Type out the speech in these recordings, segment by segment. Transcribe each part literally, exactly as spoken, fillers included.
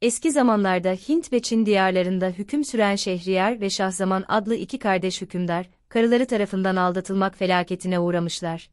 Eski zamanlarda Hint ve Çin diyarlarında hüküm süren Şehriyar ve Şahzaman adlı iki kardeş hükümdar, karıları tarafından aldatılmak felaketine uğramışlar.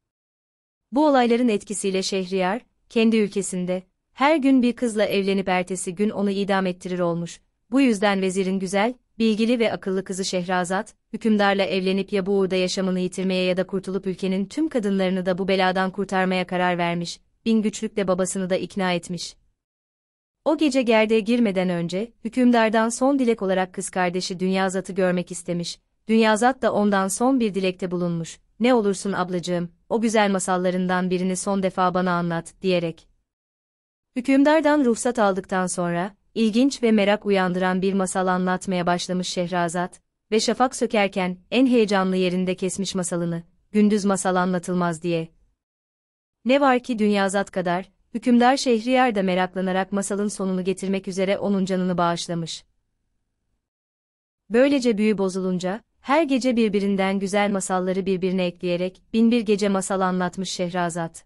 Bu olayların etkisiyle Şehriyar, kendi ülkesinde, her gün bir kızla evlenip ertesi gün onu idam ettirir olmuş. Bu yüzden vezirin güzel, bilgili ve akıllı kızı Şehrazat, hükümdarla evlenip ya bu uğurda yaşamını yitirmeye ya da kurtulup ülkenin tüm kadınlarını da bu beladan kurtarmaya karar vermiş, bin güçlükle babasını da ikna etmiş. O gece gerdeğe girmeden önce, hükümdardan son dilek olarak kız kardeşi Dünyazat'ı görmek istemiş. Dünyazat da ondan son bir dilekte bulunmuş. "Ne olursun ablacığım, o güzel masallarından birini son defa bana anlat," diyerek. Hükümdardan ruhsat aldıktan sonra, ilginç ve merak uyandıran bir masal anlatmaya başlamış Şehrazat ve şafak sökerken en heyecanlı yerinde kesmiş masalını, "Gündüz masal anlatılmaz," diye. Ne var ki Dünyazat kadar, hükümdar Şehriyar da meraklanarak masalın sonunu getirmek üzere onun canını bağışlamış. Böylece büyü bozulunca, her gece birbirinden güzel masalları birbirine ekleyerek bin bir gece masal anlatmış Şehrazat.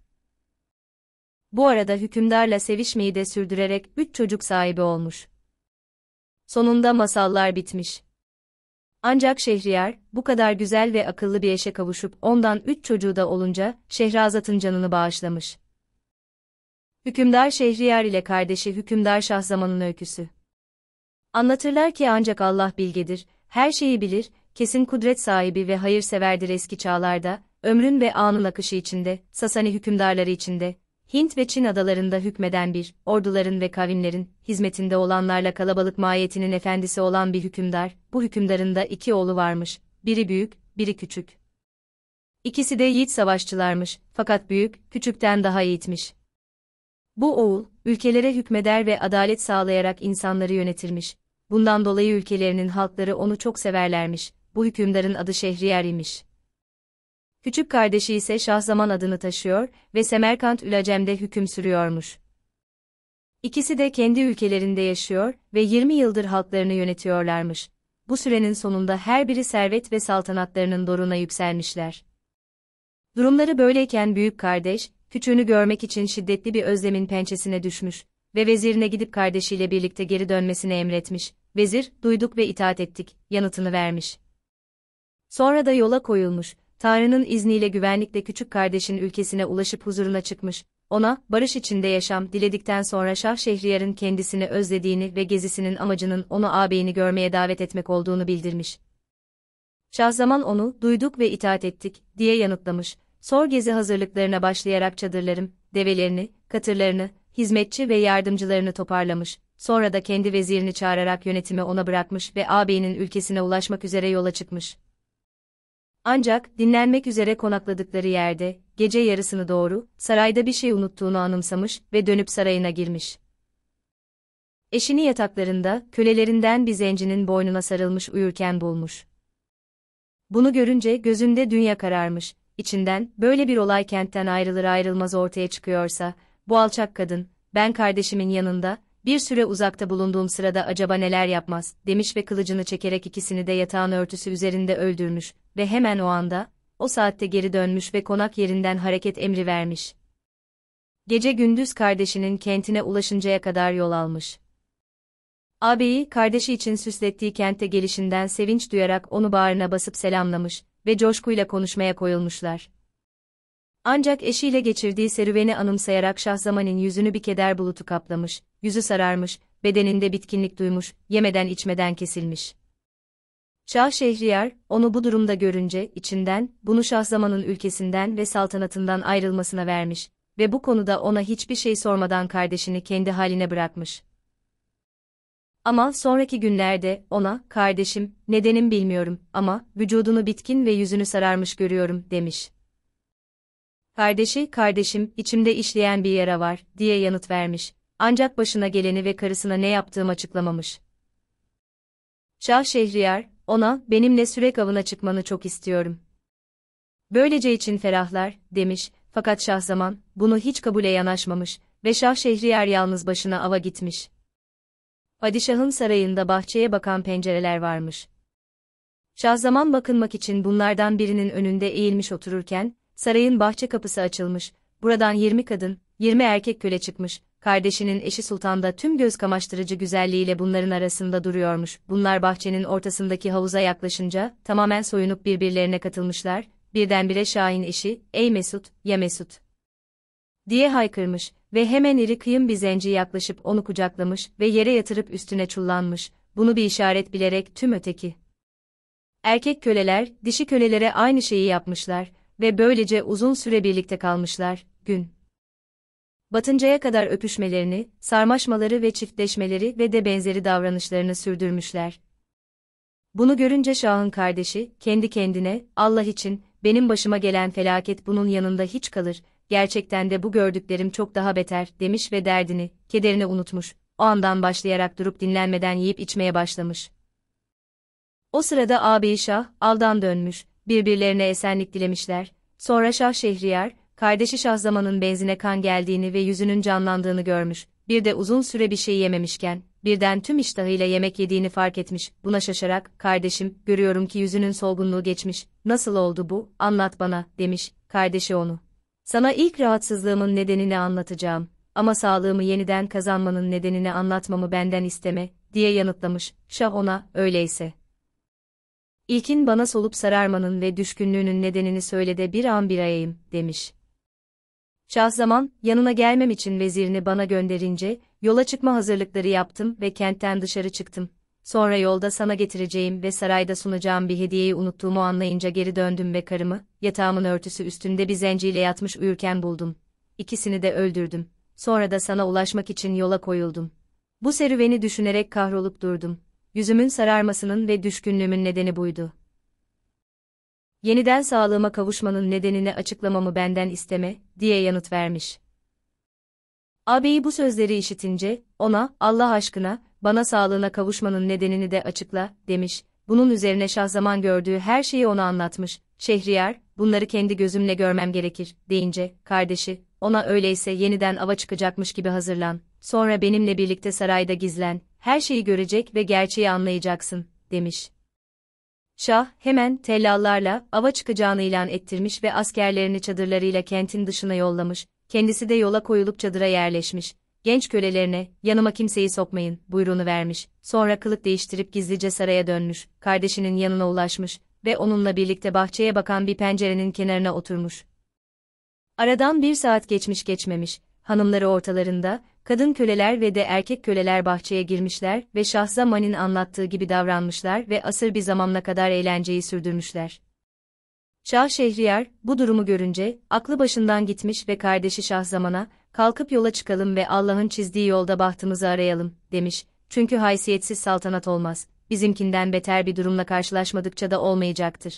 Bu arada hükümdarla sevişmeyi de sürdürerek üç çocuk sahibi olmuş. Sonunda masallar bitmiş. Ancak Şehriyar, bu kadar güzel ve akıllı bir eşe kavuşup ondan üç çocuğu da olunca, Şehrazat'ın canını bağışlamış. Hükümdar Şehriyar ile kardeşi Hükümdar Şahzaman'ın öyküsü. Anlatırlar ki ancak Allah bilgedir, her şeyi bilir, kesin kudret sahibi ve hayırseverdir eski çağlarda, ömrün ve anın akışı içinde, Sasani hükümdarları içinde, Hint ve Çin adalarında hükmeden bir, orduların ve kavimlerin, hizmetinde olanlarla kalabalık mahiyetinin efendisi olan bir hükümdar, bu hükümdarın da iki oğlu varmış, biri büyük, biri küçük. İkisi de yiğit savaşçılarmış, fakat büyük, küçükten daha yiğitmiş. Bu oğul, ülkelere hükmeder ve adalet sağlayarak insanları yönetirmiş. Bundan dolayı ülkelerinin halkları onu çok severlermiş. Bu hükümdarın adı Şehriyar imiş. Küçük kardeşi ise Şahzaman adını taşıyor ve Semerkant-ül-Acem'de hüküm sürüyormuş. İkisi de kendi ülkelerinde yaşıyor ve yirmi yıldır halklarını yönetiyorlarmış. Bu sürenin sonunda her biri servet ve saltanatlarının doruna yükselmişler. Durumları böyleyken büyük kardeş, küçüğünü görmek için şiddetli bir özlemin pençesine düşmüş ve vezirine gidip kardeşiyle birlikte geri dönmesini emretmiş. Vezir, "Duyduk ve itaat ettik," yanıtını vermiş. Sonra da yola koyulmuş, Tanrı'nın izniyle güvenlikle küçük kardeşin ülkesine ulaşıp huzuruna çıkmış, ona, barış içinde yaşam diledikten sonra Şah Şehriyar'ın kendisini özlediğini ve gezisinin amacının onu ağabeyini görmeye davet etmek olduğunu bildirmiş. Şahzaman onu, "Duyduk ve itaat ettik," diye yanıtlamış. Sor gezi hazırlıklarına başlayarak çadırlarını, develerini, katırlarını, hizmetçi ve yardımcılarını toparlamış, sonra da kendi vezirini çağırarak yönetimi ona bırakmış ve ağabeyinin ülkesine ulaşmak üzere yola çıkmış. Ancak, dinlenmek üzere konakladıkları yerde, gece yarısını doğru, sarayda bir şey unuttuğunu anımsamış ve dönüp sarayına girmiş. Eşini yataklarında, kölelerinden bir zencinin boynuna sarılmış uyurken bulmuş. Bunu görünce gözünde dünya kararmış. İçinden, böyle bir olay kentten ayrılır ayrılmaz ortaya çıkıyorsa, bu alçak kadın, ben kardeşimin yanında, bir süre uzakta bulunduğum sırada acaba neler yapmaz, demiş ve kılıcını çekerek ikisini de yatağın örtüsü üzerinde öldürmüş ve hemen o anda, o saatte geri dönmüş ve konak yerinden hareket emri vermiş. Gece gündüz kardeşinin kentine ulaşıncaya kadar yol almış. Ağabeyi, kardeşi için süslettiği kente gelişinden sevinç duyarak onu bağrına basıp selamlamış ve coşkuyla konuşmaya koyulmuşlar. Ancak eşiyle geçirdiği serüveni anımsayarak Şahzaman'ın yüzünü bir keder bulutu kaplamış, yüzü sararmış, bedeninde bitkinlik duymuş, yemeden içmeden kesilmiş. Şah Şehriyar, onu bu durumda görünce, içinden, bunu Şahzaman'ın ülkesinden ve saltanatından ayrılmasına vermiş ve bu konuda ona hiçbir şey sormadan kardeşini kendi haline bırakmış. Ama sonraki günlerde ona, "Kardeşim, nedenim bilmiyorum ama vücudunu bitkin ve yüzünü sararmış görüyorum," demiş. Kardeşi, "Kardeşim, içimde işleyen bir yara var," diye yanıt vermiş. Ancak başına geleni ve karısına ne yaptığım açıklamamış. Şah Şehriyar, ona, "Benimle sürek avına çıkmanı çok istiyorum. Böylece için ferahlar," demiş, fakat Şahzaman, bunu hiç kabule yanaşmamış ve Şah Şehriyar yalnız başına ava gitmiş. Padişahın sarayında bahçeye bakan pencereler varmış. Şahzaman bakınmak için bunlardan birinin önünde eğilmiş otururken, sarayın bahçe kapısı açılmış, buradan yirmi kadın, yirmi erkek köle çıkmış, kardeşinin eşi Sultan da tüm göz kamaştırıcı güzelliğiyle bunların arasında duruyormuş. Bunlar bahçenin ortasındaki havuza yaklaşınca, tamamen soyunup birbirlerine katılmışlar, birdenbire Şah'ın eşi, "Ey Mesut, ya Mesut!" diye haykırmış ve hemen iri kıyım bir zenci yaklaşıp onu kucaklamış ve yere yatırıp üstüne çullanmış, bunu bir işaret bilerek tüm öteki erkek köleler, dişi kölelere aynı şeyi yapmışlar ve böylece uzun süre birlikte kalmışlar, gün batıncaya kadar öpüşmelerini, sarmaşmaları ve çiftleşmeleri ve de benzeri davranışlarını sürdürmüşler. Bunu görünce Şah'ın kardeşi, kendi kendine, "Allah için, benim başıma gelen felaket bunun yanında hiç kalır, gerçekten de bu gördüklerim çok daha beter," demiş ve derdini, kederini unutmuş, o andan başlayarak durup dinlenmeden yiyip içmeye başlamış. O sırada ağabeyi Şah, aldan dönmüş, birbirlerine esenlik dilemişler, sonra Şah Şehriyar, kardeşi Şahzaman'ın benzine kan geldiğini ve yüzünün canlandığını görmüş, bir de uzun süre bir şey yememişken, birden tüm iştahıyla yemek yediğini fark etmiş, buna şaşarak, "Kardeşim, görüyorum ki yüzünün solgunluğu geçmiş, nasıl oldu bu, anlat bana," demiş, kardeşi onu. "Sana ilk rahatsızlığımın nedenini anlatacağım, ama sağlığımı yeniden kazanmanın nedenini anlatmamı benden isteme," diye yanıtlamış, Şah ona, "Öyleyse İlkin bana solup sararmanın ve düşkünlüğünün nedenini söyle de bir an bir ayayım," demiş. Şahzaman, yanına gelmem için vezirini bana gönderince, yola çıkma hazırlıkları yaptım ve kentten dışarı çıktım. Sonra yolda sana getireceğim ve sarayda sunacağım bir hediyeyi unuttuğumu anlayınca geri döndüm ve karımı, yatağımın örtüsü üstünde bir zenciyle yatmış uyurken buldum. İkisini de öldürdüm. Sonra da sana ulaşmak için yola koyuldum. Bu serüveni düşünerek kahrolup durdum. Yüzümün sararmasının ve düşkünlüğümün nedeni buydu. Yeniden sağlığıma kavuşmanın nedenini açıklamamı benden isteme, diye yanıt vermiş. Ağabeyi bu sözleri işitince, ona, "Allah aşkına, bana sağlığına kavuşmanın nedenini de açıkla," demiş. Bunun üzerine Şahzaman gördüğü her şeyi ona anlatmış. Şehriyar, "Bunları kendi gözümle görmem gerekir," deyince, kardeşi, ona "Öyleyse yeniden ava çıkacakmış gibi hazırlan, sonra benimle birlikte sarayda gizlen, her şeyi görecek ve gerçeği anlayacaksın," demiş. Şah, hemen tellallarla ava çıkacağını ilan ettirmiş ve askerlerini çadırlarıyla kentin dışına yollamış, kendisi de yola koyulup çadıra yerleşmiş, genç kölelerine, "Yanıma kimseyi sokmayın," buyruğunu vermiş, sonra kılık değiştirip gizlice saraya dönmüş, kardeşinin yanına ulaşmış ve onunla birlikte bahçeye bakan bir pencerenin kenarına oturmuş. Aradan bir saat geçmiş geçmemiş, hanımları ortalarında, kadın köleler ve de erkek köleler bahçeye girmişler ve Şahzaman'ın anlattığı gibi davranmışlar ve asır bir zamana kadar eğlenceyi sürdürmüşler. Şah Şehriyar, bu durumu görünce, aklı başından gitmiş ve kardeşi Şahzaman'a, "Kalkıp yola çıkalım ve Allah'ın çizdiği yolda bahtımızı arayalım," demiş, çünkü haysiyetsiz saltanat olmaz, bizimkinden beter bir durumla karşılaşmadıkça da olmayacaktır.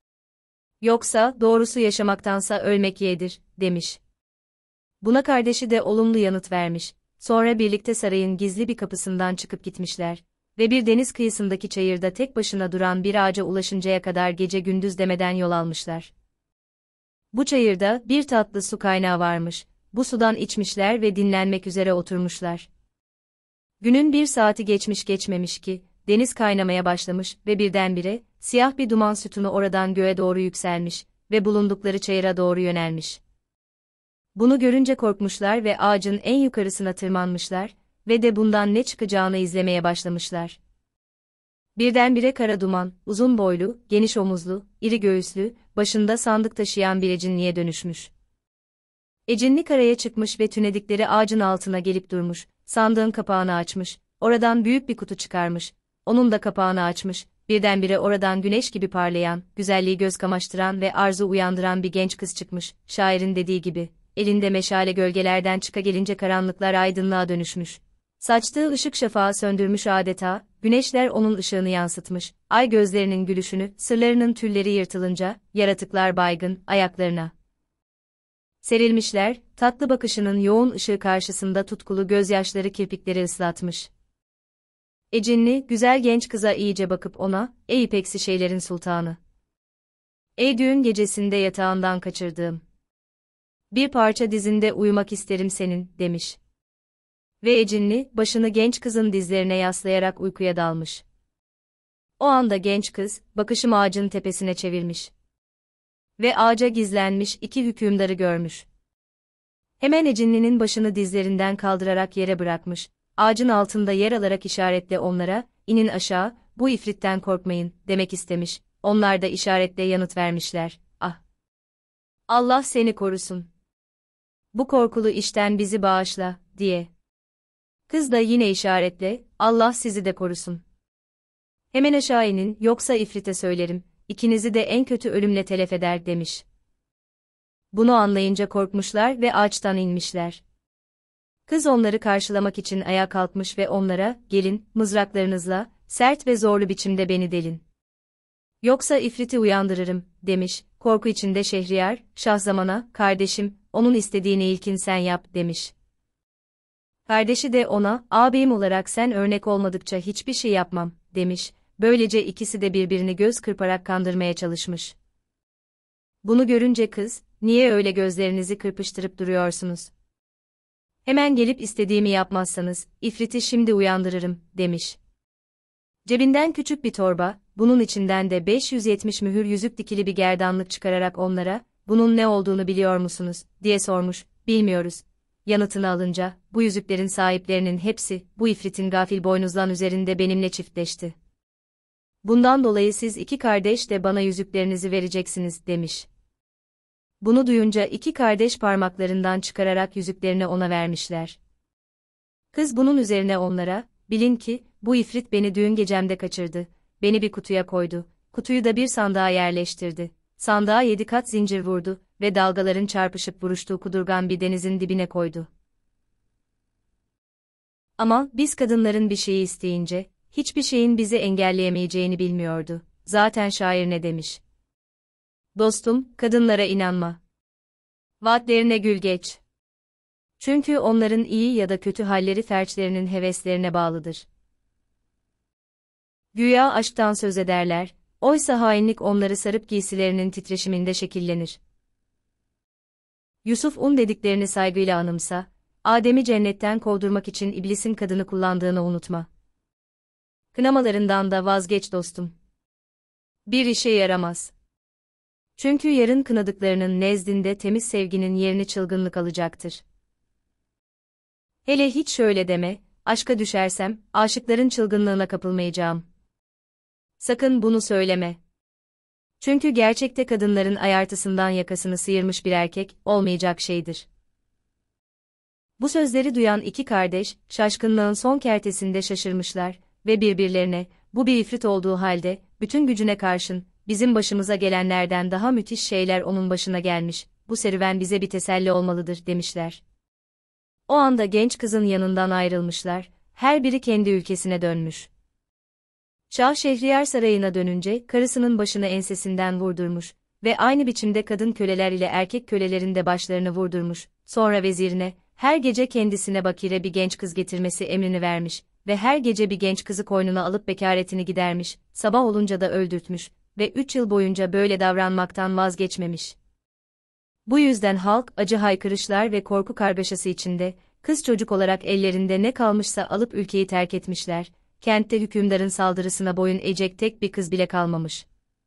Yoksa, doğrusu yaşamaktansa ölmek yeğdir, demiş. Buna kardeşi de olumlu yanıt vermiş, sonra birlikte sarayın gizli bir kapısından çıkıp gitmişler ve bir deniz kıyısındaki çayırda tek başına duran bir ağaca ulaşıncaya kadar gece gündüz demeden yol almışlar. Bu çayırda bir tatlı su kaynağı varmış, bu sudan içmişler ve dinlenmek üzere oturmuşlar. Günün bir saati geçmiş geçmemiş ki, deniz kaynamaya başlamış ve birdenbire, siyah bir duman sütunu oradan göğe doğru yükselmiş ve bulundukları çayıra doğru yönelmiş. Bunu görünce korkmuşlar ve ağacın en yukarısına tırmanmışlar ve de bundan ne çıkacağını izlemeye başlamışlar. Birdenbire kara duman, uzun boylu, geniş omuzlu, iri göğüslü, başında sandık taşıyan bir ecinliğe dönüşmüş. Ecinli karaya çıkmış ve tünedikleri ağacın altına gelip durmuş, sandığın kapağını açmış, oradan büyük bir kutu çıkarmış, onun da kapağını açmış, birdenbire oradan güneş gibi parlayan, güzelliği göz kamaştıran ve arzu uyandıran bir genç kız çıkmış, şairin dediği gibi. Elinde meşale gölgelerden çıka gelince karanlıklar aydınlığa dönüşmüş. Saçtığı ışık şafağı söndürmüş adeta, güneşler onun ışığını yansıtmış, ay gözlerinin gülüşünü, sırlarının tülleri yırtılınca, yaratıklar baygın, ayaklarına serilmişler, tatlı bakışının yoğun ışığı karşısında tutkulu gözyaşları kirpikleri ıslatmış. Ecinli, güzel genç kıza iyice bakıp ona, "Ey ipeksi şeylerin sultanı! Ey düğün gecesinde yatağından kaçırdığım bir parça dizinde uyumak isterim senin," demiş. Ve Ecinli, başını genç kızın dizlerine yaslayarak uykuya dalmış. O anda genç kız, bakışım ağacın tepesine çevirmiş. Ve ağaca gizlenmiş iki hükümdarı görmüş. Hemen Ecinli'nin başını dizlerinden kaldırarak yere bırakmış, ağacın altında yer alarak işaretle onlara, inin aşağı, bu ifritten korkmayın, demek istemiş, onlar da işaretle yanıt vermişler, ah! Allah seni korusun. Bu korkulu işten bizi bağışla, diye. Kız da yine işaretle, Allah sizi de korusun. Hemen aşağı inin, yoksa ifrite söylerim, ikinizi de en kötü ölümle telef eder, demiş. Bunu anlayınca korkmuşlar ve ağaçtan inmişler. Kız onları karşılamak için ayağa kalkmış ve onlara, gelin, mızraklarınızla, sert ve zorlu biçimde beni delin. Yoksa ifriti uyandırırım, demiş, korku içinde Şehriyar, Şahzaman'a, kardeşim, onun istediğini ilkin sen yap, demiş. Kardeşi de ona, ağabeyim olarak sen örnek olmadıkça hiçbir şey yapmam, demiş, böylece ikisi de birbirini göz kırparak kandırmaya çalışmış. Bunu görünce kız, niye öyle gözlerinizi kırpıştırıp duruyorsunuz? Hemen gelip istediğimi yapmazsanız, ifriti şimdi uyandırırım, demiş. Cebinden küçük bir torba, bunun içinden de beş yüz yetmiş mühür yüzük dikili bir gerdanlık çıkararak onlara, bunun ne olduğunu biliyor musunuz, diye sormuş, bilmiyoruz. Yanıtını alınca, bu yüzüklerin sahiplerinin hepsi, bu ifritin gafil boynuzlan üzerinde benimle çiftleşti. Bundan dolayı siz iki kardeş de bana yüzüklerinizi vereceksiniz, demiş. Bunu duyunca iki kardeş parmaklarından çıkararak yüzüklerini ona vermişler. Kız bunun üzerine onlara, bilin ki, bu ifrit beni düğün gecemde kaçırdı, beni bir kutuya koydu, kutuyu da bir sandığa yerleştirdi, sandığa yedi kat zincir vurdu ve dalgaların çarpışıp vuruştuğu kudurgan bir denizin dibine koydu. Ama biz kadınların bir şeyi isteyince, hiçbir şeyin bizi engelleyemeyeceğini bilmiyordu. Zaten şair ne demiş? Dostum, kadınlara inanma. Vaatlerine gül geç. Çünkü onların iyi ya da kötü halleri ferçlerinin heveslerine bağlıdır. Güya aşktan söz ederler, oysa hainlik onları sarıp giysilerinin titreşiminde şekillenir. Yusuf un dediklerini saygıyla anımsa, Adem'i cennetten kovdurmak için iblisin kadını kullandığını unutma. Kınamalarından da vazgeç dostum. Bir işe yaramaz. Çünkü yarın kınadıklarının nezdinde temiz sevginin yerini çılgınlık alacaktır. Hele hiç şöyle deme, aşka düşersem, aşıkların çılgınlığına kapılmayacağım. Sakın bunu söyleme. Çünkü gerçekte kadınların ayartısından yakasını sıyırmış bir erkek, olmayacak şeydir. Bu sözleri duyan iki kardeş, şaşkınlığın son kertesinde şaşırmışlar ve birbirlerine, bu bir ifrit olduğu halde, bütün gücüne karşın, bizim başımıza gelenlerden daha müthiş şeyler onun başına gelmiş, bu serüven bize bir teselli olmalıdır, demişler. O anda genç kızın yanından ayrılmışlar, her biri kendi ülkesine dönmüş. Şah Şehriyar sarayına dönünce, karısının başını ensesinden vurdurmuş ve aynı biçimde kadın köleler ile erkek kölelerin de başlarını vurdurmuş, sonra vezirine, her gece kendisine bakire bir genç kız getirmesi emrini vermiş ve her gece bir genç kızı koynuna alıp bekaretini gidermiş, sabah olunca da öldürtmüş ve üç yıl boyunca böyle davranmaktan vazgeçmemiş. Bu yüzden halk, acı haykırışlar ve korku kargaşası içinde, kız çocuk olarak ellerinde ne kalmışsa alıp ülkeyi terk etmişler, kentte hükümdarın saldırısına boyun eğecek tek bir kız bile kalmamış.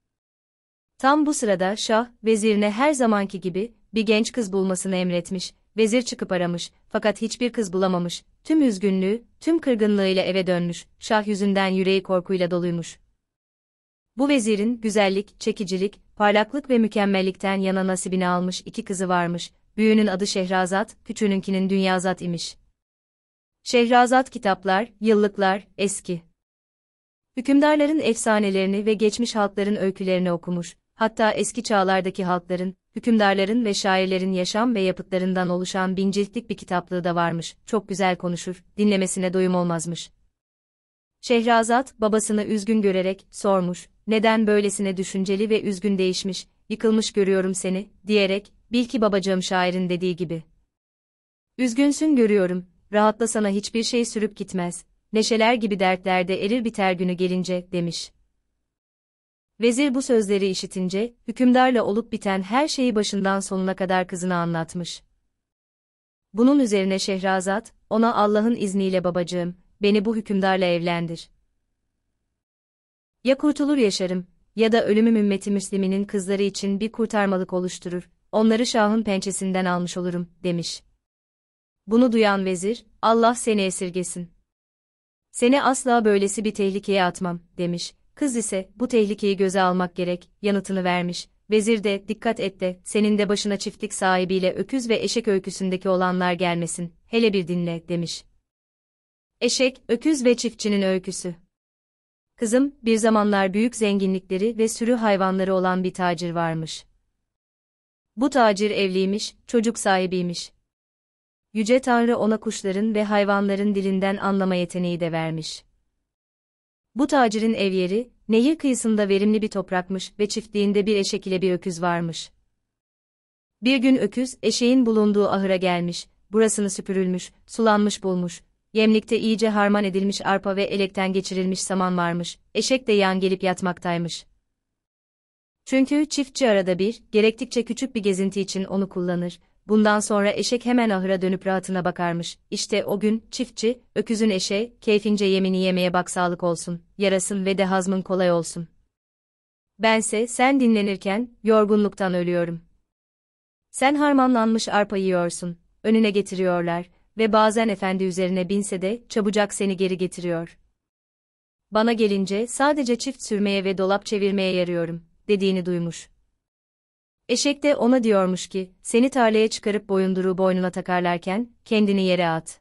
Tam bu sırada Şah, vezirine her zamanki gibi, bir genç kız bulmasını emretmiş, vezir çıkıp aramış, fakat hiçbir kız bulamamış, tüm üzgünlüğü, tüm kırgınlığıyla eve dönmüş, Şah yüzünden yüreği korkuyla doluymuş. Bu vezirin, güzellik, çekicilik, parlaklık ve mükemmellikten yana nasibini almış iki kızı varmış, büyüğünün adı Şehrazat, küçüğününkinin Dünyazat imiş. Şehrazat kitaplar, yıllıklar, eski. Hükümdarların efsanelerini ve geçmiş halkların öykülerini okumuş, hatta eski çağlardaki halkların, hükümdarların ve şairlerin yaşam ve yapıtlarından oluşan bin ciltlik bir kitaplığı da varmış, çok güzel konuşur, dinlemesine doyum olmazmış. Şehrazat, babasını üzgün görerek, sormuş, neden böylesine düşünceli ve üzgün değişmiş, yıkılmış görüyorum seni, diyerek, bil ki babacığım şairin dediği gibi. Üzgünsün görüyorum, rahatla sana hiçbir şey sürüp gitmez, neşeler gibi dertlerde erir biter günü gelince, demiş. Vezir bu sözleri işitince, hükümdarla olup biten her şeyi başından sonuna kadar kızına anlatmış. Bunun üzerine Şehrazat, ona Allah'ın izniyle babacığım, beni bu hükümdarla evlendir. Ya kurtulur yaşarım, ya da ölümüm ümmeti Müsliminin kızları için bir kurtarmalık oluşturur, onları Şah'ın pençesinden almış olurum, demiş. Bunu duyan vezir, Allah seni esirgesin. Seni asla böylesi bir tehlikeye atmam, demiş. Kız ise, bu tehlikeyi göze almak gerek, yanıtını vermiş. Vezir de, dikkat et de, senin de başına çiftlik sahibiyle öküz ve eşek öyküsündeki olanlar gelmesin, hele bir dinle, demiş. Eşek, öküz ve çiftçinin öyküsü. Kızım, bir zamanlar büyük zenginlikleri ve sürü hayvanları olan bir tacir varmış. Bu tacir evliymiş, çocuk sahibiymiş. Yüce Tanrı ona kuşların ve hayvanların dilinden anlama yeteneği de vermiş. Bu tacirin ev yeri, nehir kıyısında verimli bir toprakmış ve çiftliğinde bir eşek ile bir öküz varmış. Bir gün öküz, eşeğin bulunduğu ahıra gelmiş, burasını süpürülmüş, sulanmış bulmuş, yemlikte iyice harman edilmiş arpa ve elekten geçirilmiş saman varmış, eşek de yan gelip yatmaktaymış. Çünkü çiftçi arada bir, gerektikçe küçük bir gezinti için onu kullanır. Bundan sonra eşek hemen ahıra dönüp rahatına bakarmış. İşte o gün, çiftçi, öküzün eşeğe, keyfince yemini yemeye bak sağlık olsun, yarasın ve de hazmın kolay olsun. Bense, sen dinlenirken, yorgunluktan ölüyorum. Sen harmanlanmış arpa yiyorsun, önüne getiriyorlar ve bazen efendi üzerine binse de, çabucak seni geri getiriyor. Bana gelince, sadece çift sürmeye ve dolap çevirmeye yarıyorum, dediğini duymuş. Eşek de ona diyormuş ki, seni tarlaya çıkarıp boyunduruğu boynuna takarlarken, kendini yere at.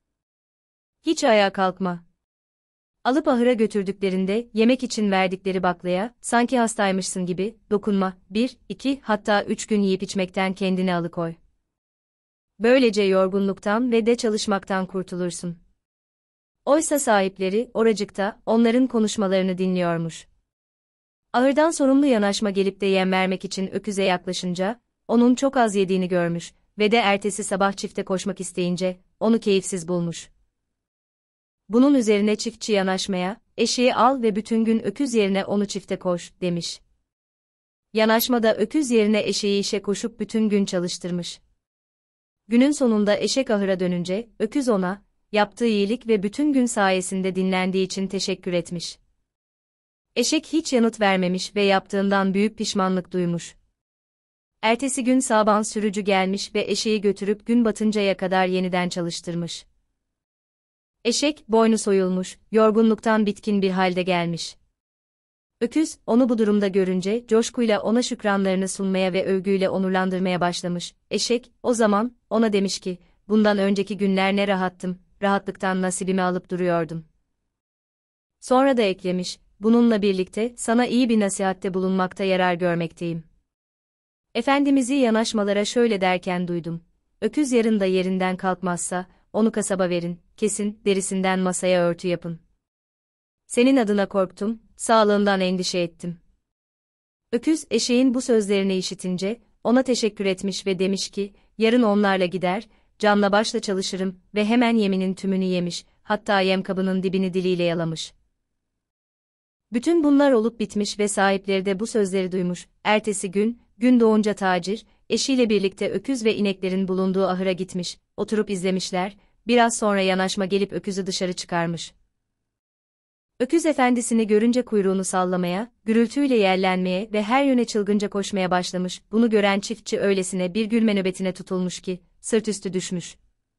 Hiç ayağa kalkma. Alıp ahıra götürdüklerinde, yemek için verdikleri baklaya, sanki hastaymışsın gibi, dokunma, bir, iki, hatta üç gün yiyip içmekten kendini alıkoy. Böylece yorgunluktan ve de çalışmaktan kurtulursun. Oysa sahipleri, oracıkta, onların konuşmalarını dinliyormuş. Ahırdan sorumlu yanaşma gelip de yem vermek için öküze yaklaşınca, onun çok az yediğini görmüş ve de ertesi sabah çifte koşmak isteyince, onu keyifsiz bulmuş. Bunun üzerine çiftçi yanaşmaya, eşeği al ve bütün gün öküz yerine onu çifte koş, demiş. Yanaşmada öküz yerine eşeği işe koşup bütün gün çalıştırmış. Günün sonunda eşek ahıra dönünce, öküz ona, yaptığı iyilik ve bütün gün sayesinde dinlendiği için teşekkür etmiş. Eşek hiç yanıt vermemiş ve yaptığından büyük pişmanlık duymuş. Ertesi gün Saban sürücü gelmiş ve eşeği götürüp gün batıncaya kadar yeniden çalıştırmış. Eşek, boynu soyulmuş, yorgunluktan bitkin bir halde gelmiş. Öküz, onu bu durumda görünce, coşkuyla ona şükranlarını sunmaya ve övgüyle onurlandırmaya başlamış. Eşek, o zaman, ona demiş ki, bundan önceki günler ne rahattım, rahatlıktan nasibimi alıp duruyordum. Sonra da eklemiş, bununla birlikte, sana iyi bir nasihatte bulunmakta yarar görmekteyim. Efendimiz'i yanaşmalara şöyle derken duydum. Öküz yarın da yerinden kalkmazsa, onu kasaba verin, kesin, derisinden masaya örtü yapın. Senin adına korktum, sağlığından endişe ettim. Öküz, eşeğin bu sözlerini işitince, ona teşekkür etmiş ve demiş ki, yarın onlarla gider, canla başla çalışırım ve hemen yeminin tümünü yemiş, hatta yemkabının dibini diliyle yalamış. Bütün bunlar olup bitmiş ve sahipleri de bu sözleri duymuş. Ertesi gün, gün doğunca tacir, eşiyle birlikte öküz ve ineklerin bulunduğu ahıra gitmiş, oturup izlemişler, biraz sonra yanaşma gelip öküzü dışarı çıkarmış. Öküz efendisini görünce kuyruğunu sallamaya, gürültüyle yellenmeye ve her yöne çılgınca koşmaya başlamış. Bunu gören çiftçi öylesine bir gülme nöbetine tutulmuş ki, sırt üstü düşmüş.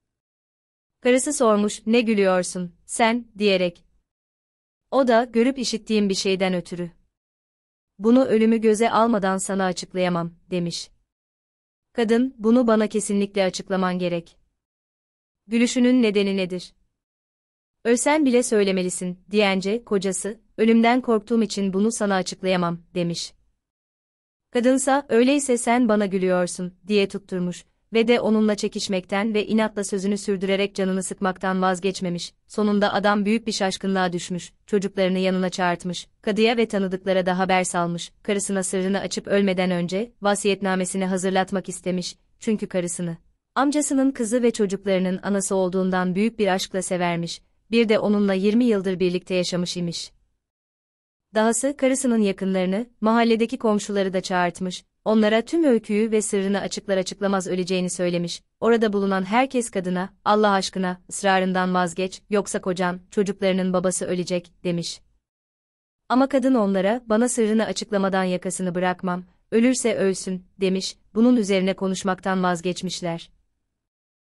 Karısı sormuş, ne gülüyorsun, sen, diyerek. O da, görüp işittiğim bir şeyden ötürü. Bunu ölümü göze almadan sana açıklayamam, demiş. Kadın, bunu bana kesinlikle açıklaman gerek. Gülüşünün nedeni nedir? Ölsen bile söylemelisin, diyence, kocası, ölümden korktuğum için bunu sana açıklayamam, demiş. Kadınsa, öyleyse sen bana gülüyorsun, diye tutturmuş ve de onunla çekişmekten ve inatla sözünü sürdürerek canını sıkmaktan vazgeçmemiş. Sonunda adam büyük bir şaşkınlığa düşmüş, çocuklarını yanına çağırtmış, kadıya ve tanıdıklara da haber salmış, karısına sırrını açıp ölmeden önce, vasiyetnamesini hazırlatmak istemiş, çünkü karısını, amcasının kızı ve çocuklarının anası olduğundan büyük bir aşkla severmiş, bir de onunla yirmi yıldır birlikte yaşamış imiş. Dahası karısının yakınlarını, mahalledeki komşuları da çağırtmış, onlara tüm öyküyü ve sırrını açıklar açıklamaz öleceğini söylemiş. Orada bulunan herkes kadına, Allah aşkına, ısrarından vazgeç, yoksa kocan, çocuklarının babası ölecek, demiş. Ama kadın onlara, bana sırrını açıklamadan yakasını bırakmam, ölürse ölsün, demiş, bunun üzerine konuşmaktan vazgeçmişler.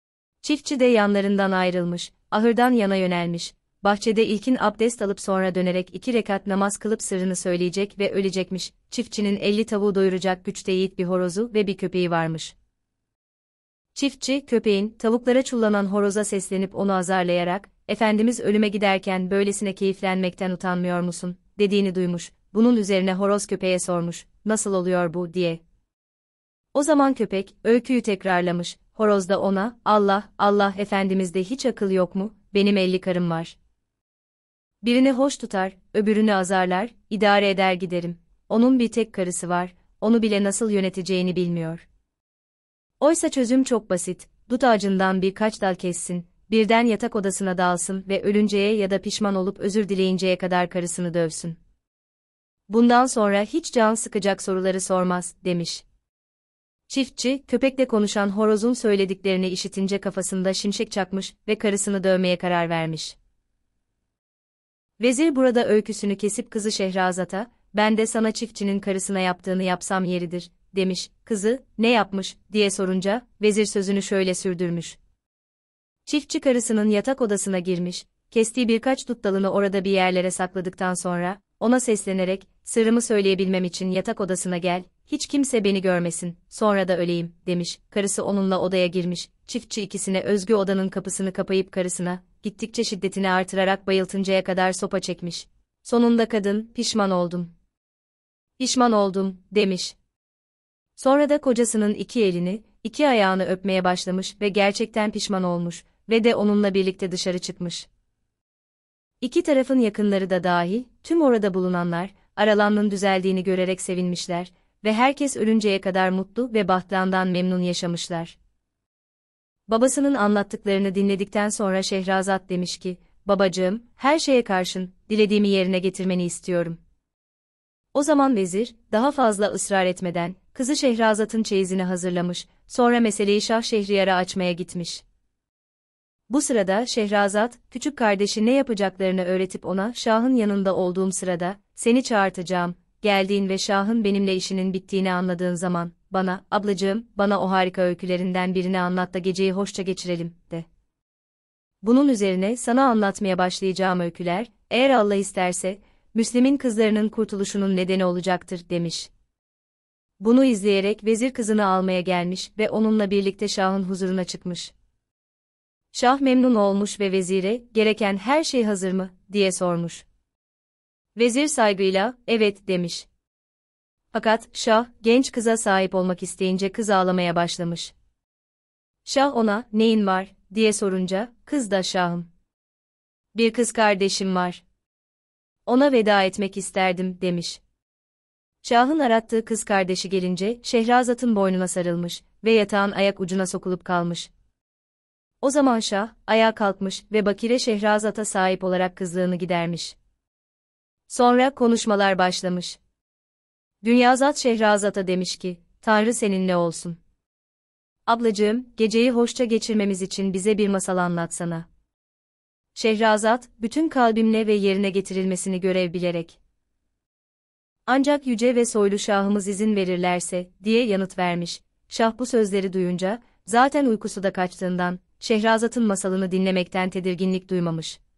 Çiftçi de yanlarından ayrılmış, ahırdan yana yönelmiş, bahçede ilkin abdest alıp sonra dönerek iki rekat namaz kılıp sırrını söyleyecek ve ölecekmiş. Çiftçinin elli tavuğu doyuracak güçte yiğit bir horozu ve bir köpeği varmış. Çiftçi, köpeğin, tavuklara çullanan horoza seslenip onu azarlayarak, "Efendimiz ölüme giderken böylesine keyiflenmekten utanmıyor musun?" dediğini duymuş. Bunun üzerine horoz köpeğe sormuş, "Nasıl oluyor bu?" diye. O zaman köpek, öyküyü tekrarlamış, horoz da ona, "Allah, Allah Efendimizde hiç akıl yok mu, benim elli karım var. Birini hoş tutar, öbürünü azarlar, idare eder giderim. Onun bir tek karısı var, onu bile nasıl yöneteceğini bilmiyor. Oysa çözüm çok basit, dut ağacından birkaç dal kessin, birden yatak odasına dalsın ve ölünceye ya da pişman olup özür dileyinceye kadar karısını dövsün. Bundan sonra hiç can sıkacak soruları sormaz," demiş. Çiftçi, köpekle konuşan horozun söylediklerini işitince kafasında şimşek çakmış ve karısını dövmeye karar vermiş. Vezir burada öyküsünü kesip kızı Şehrazat'a, "Ben de sana çiftçinin karısına yaptığını yapsam yeridir," demiş. Kızı, "Ne yapmış?" diye sorunca, vezir sözünü şöyle sürdürmüş. Çiftçi karısının yatak odasına girmiş, kestiği birkaç dut dalını orada bir yerlere sakladıktan sonra, ona seslenerek, "Sırrımı söyleyebilmem için yatak odasına gel, hiç kimse beni görmesin, sonra da öleyim," demiş. Karısı onunla odaya girmiş, çiftçi ikisine özgü odanın kapısını kapayıp karısına, gittikçe şiddetini artırarak bayıltıncaya kadar sopa çekmiş. Sonunda kadın, "Pişman oldum. Pişman oldum," demiş. Sonra da kocasının iki elini, iki ayağını öpmeye başlamış ve gerçekten pişman olmuş ve de onunla birlikte dışarı çıkmış. İki tarafın yakınları da dahil, tüm orada bulunanlar, aralarının düzeldiğini görerek sevinmişler ve herkes ölünceye kadar mutlu ve bahtlarından memnun yaşamışlar. Babasının anlattıklarını dinledikten sonra Şehrazat demiş ki, "Babacığım, her şeye karşın, dilediğimi yerine getirmeni istiyorum." O zaman vezir, daha fazla ısrar etmeden, kızı Şehrazat'ın çeyizini hazırlamış, sonra meseleyi Şah Şehriyar'a açmaya gitmiş. Bu sırada Şehrazat, küçük kardeşi ne yapacaklarını öğretip ona, "Şah'ın yanında olduğum sırada, seni çağırtacağım, geldiğin ve Şah'ın benimle işinin bittiğini anladığın zaman, bana, ablacığım, bana o harika öykülerinden birini anlat da geceyi hoşça geçirelim," de. Bunun üzerine sana anlatmaya başlayacağım öyküler, eğer Allah isterse, Müslim'in kızlarının kurtuluşunun nedeni olacaktır, demiş. Bunu izleyerek vezir kızını almaya gelmiş ve onunla birlikte Şah'ın huzuruna çıkmış. Şah memnun olmuş ve vezire, "Gereken her şey hazır mı?" diye sormuş. Vezir saygıyla, "Evet," demiş. Fakat Şah, genç kıza sahip olmak isteyince kız ağlamaya başlamış. Şah ona, "Neyin var?" diye sorunca, kız da, "Şahım, bir kız kardeşim var. Ona veda etmek isterdim," demiş. Şah'ın arattığı kız kardeşi gelince, Şehrazat'ın boynuna sarılmış ve yatağın ayak ucuna sokulup kalmış. O zaman Şah, ayağa kalkmış ve bakire Şehrazat'a sahip olarak kızlığını gidermiş. Sonra konuşmalar başlamış. Dünyazat Şehrazat'a demiş ki, "Tanrı seninle olsun. Ablacığım, geceyi hoşça geçirmemiz için bize bir masal anlatsana." Şehrazat, bütün kalbimle ve yerine getirilmesini görev bilerek, "Ancak yüce ve soylu Şahımız izin verirlerse," diye yanıt vermiş. Şah bu sözleri duyunca, zaten uykusu da kaçtığından, Şehrazat'ın masalını dinlemekten tedirginlik duymamış.